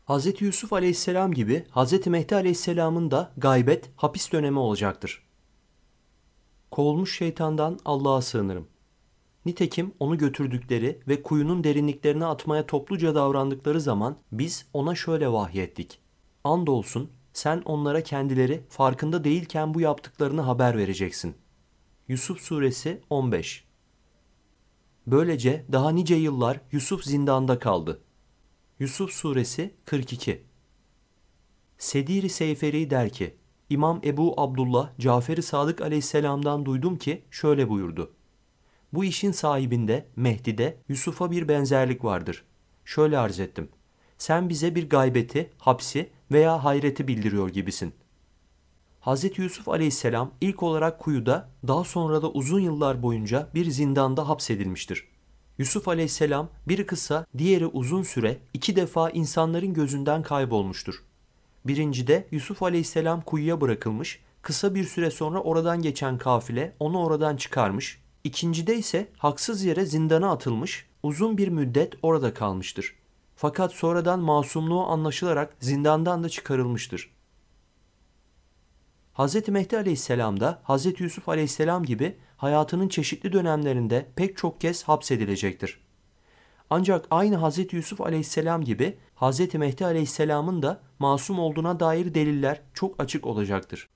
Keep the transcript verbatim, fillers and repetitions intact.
Hazreti Yusuf Aleyhisselam gibi Hazreti Mehdi Aleyhisselam'ın da gaybet, hapis dönemi olacaktır. Kovulmuş şeytandan Allah'a sığınırım. Nitekim onu götürdükleri ve kuyunun derinliklerine atmaya topluca davrandıkları zaman biz ona şöyle vahyettik. Andolsun sen onlara kendileri farkında değilken bu yaptıklarını haber vereceksin. Yusuf Suresi on beş. Böylece daha nice yıllar Yusuf zindanda kaldı. Yusuf Suresi kırk iki. Sedir-i Seyferi der ki, İmam Ebu Abdullah Cafer-i Sadık Aleyhisselam'dan duydum ki şöyle buyurdu. Bu işin sahibinde, Mehdi'de Yusuf'a bir benzerlik vardır. Şöyle arz ettim. Sen bize bir gaybeti, hapsi veya hayreti bildiriyor gibisin. Hazreti Yusuf Aleyhisselam ilk olarak kuyuda, daha sonra da uzun yıllar boyunca bir zindanda hapsedilmiştir. Yusuf Aleyhisselam biri kısa, diğeri uzun süre iki defa insanların gözünden kaybolmuştur. Birincide Yusuf Aleyhisselam kuyuya bırakılmış, kısa bir süre sonra oradan geçen kafile onu oradan çıkarmış. İkincide ise haksız yere zindana atılmış, uzun bir müddet orada kalmıştır. Fakat sonradan masumluğu anlaşılarak zindandan da çıkarılmıştır. Hz. Mehdi Aleyhisselam da Hz. Yusuf Aleyhisselam gibi hayatının çeşitli dönemlerinde pek çok kez hapsedilecektir. Ancak aynı Hz. Yusuf Aleyhisselam gibi Hz. Mehdi Aleyhisselam'ın da masum olduğuna dair deliller çok açık olacaktır.